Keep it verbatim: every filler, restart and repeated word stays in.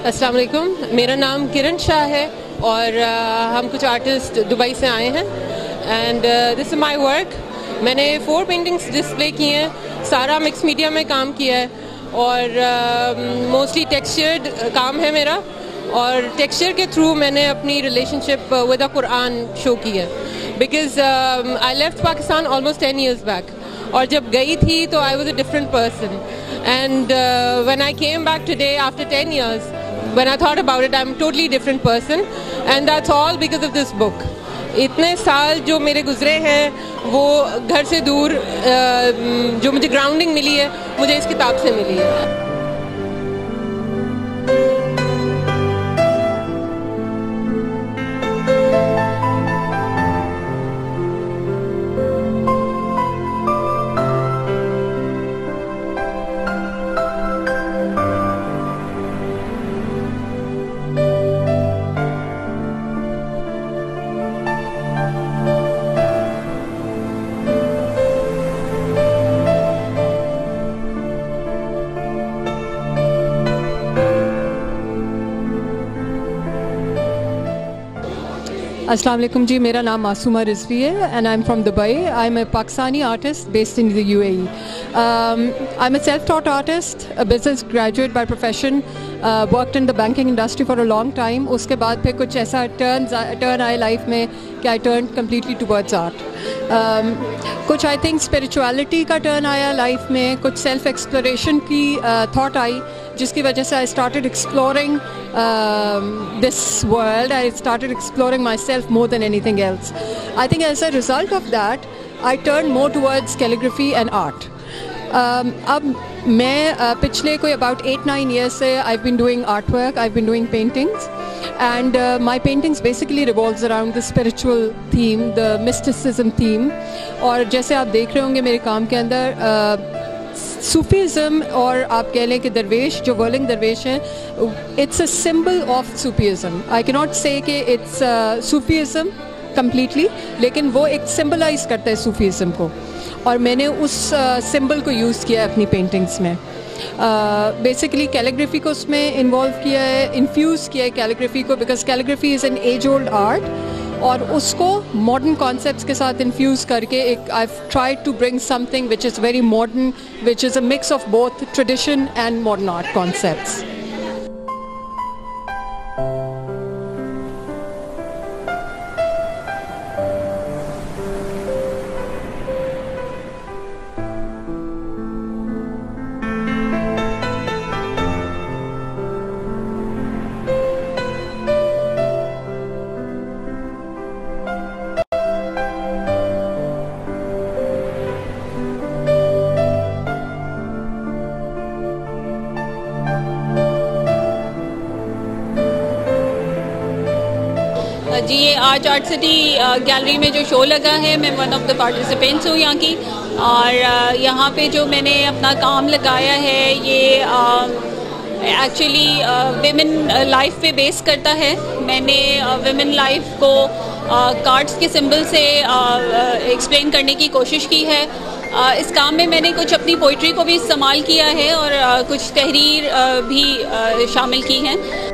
अस्सलाम वालेकुम, मेरा नाम किरण शाह है और uh, हम कुछ आर्टिस्ट दुबई से आए हैं and this is my work. मैंने फोर पेंटिंग्स डिस्प्ले की हैं, सारा मिक्स मीडिया में काम किया है और मोस्टली uh, टेक्सचर्ड काम है मेरा और टेक्सचर के थ्रू मैंने अपनी relationship with the Quran show की है because I left Pakistan almost ten years back और जब गई थी तो I was a different person and when I came back today after ten years when I thought about it I'm a totally different person and that's all because of this book। इतने साल जो मेरे गुजरे हैं वो घर से दूर जो मुझे ग्राउंडिंग मिली है मुझे इस किताब से मिली है। अस्सलाम वालेकुम जी, मेरा नाम मासूमा रिजवी है and I am from Dubai. I am a Pakistani artist based in the U A E. I am a self taught artist, a business graduate by profession, worked in the banking industry for a long time. उसके बाद फिर कुछ ऐसा turn turn आए life में कि I turn completely towards art. कुछ I think spirituality का टर्न आया लाइफ में, कुछ सेल्फ एक्सप्लोरेशन की थॉट uh, आई जिसकी वजह से I started exploring this world. I started exploring my self more than anything else. I think as a result of that I turn more towards calligraphy and art. अब मैं uh, पिछले कोई about eight nine years से I been doing art work, I been doing paintings and uh, my paintings basically revolves around the spiritual theme, the mysticism theme। और जैसे आप देख रहे होंगे मेरे काम के अंदर सूफीज़म uh, और आप कह लें कि दरवेश जो वर्लिंग दरवेश हैं, it's a symbol of Sufism. I can not say कि इट्स सूफीज़म कम्प्लीटली, लेकिन वो एक सिम्बलाइज करता है सूफीज़म को और मैंने उस सिंबल uh, को यूज़ किया है अपनी पेंटिंग्स में। बेसिकली uh, कैलीग्राफी को उसमें इन्वॉल्व किया है, इन्फ्यूज़ किया है कैलीग्राफी को, because calligraphy is an age old art और उसको मॉडर्न कॉन्सेप्ट्स के साथ इन्फ्यूज़ करके एक I tried to bring something which is very modern, which is a mix of both tradition and modern art concepts. जी, ये आज आर्ट सिटी गैलरी में जो शो लगा है, मैं वन ऑफ द पार्टिसिपेंट्स हूँ यहाँ की और यहाँ पे जो मैंने अपना काम लगाया है ये एक्चुअली विमेन लाइफ पे बेस करता है। मैंने विमेन लाइफ को कार्ड्स के सिंबल से एक्सप्लेन करने की कोशिश की है। Uh, इस काम में मैंने कुछ अपनी पोइट्री को भी इस्तेमाल किया है और uh, कुछ तहरीर uh, भी uh, शामिल की हैं।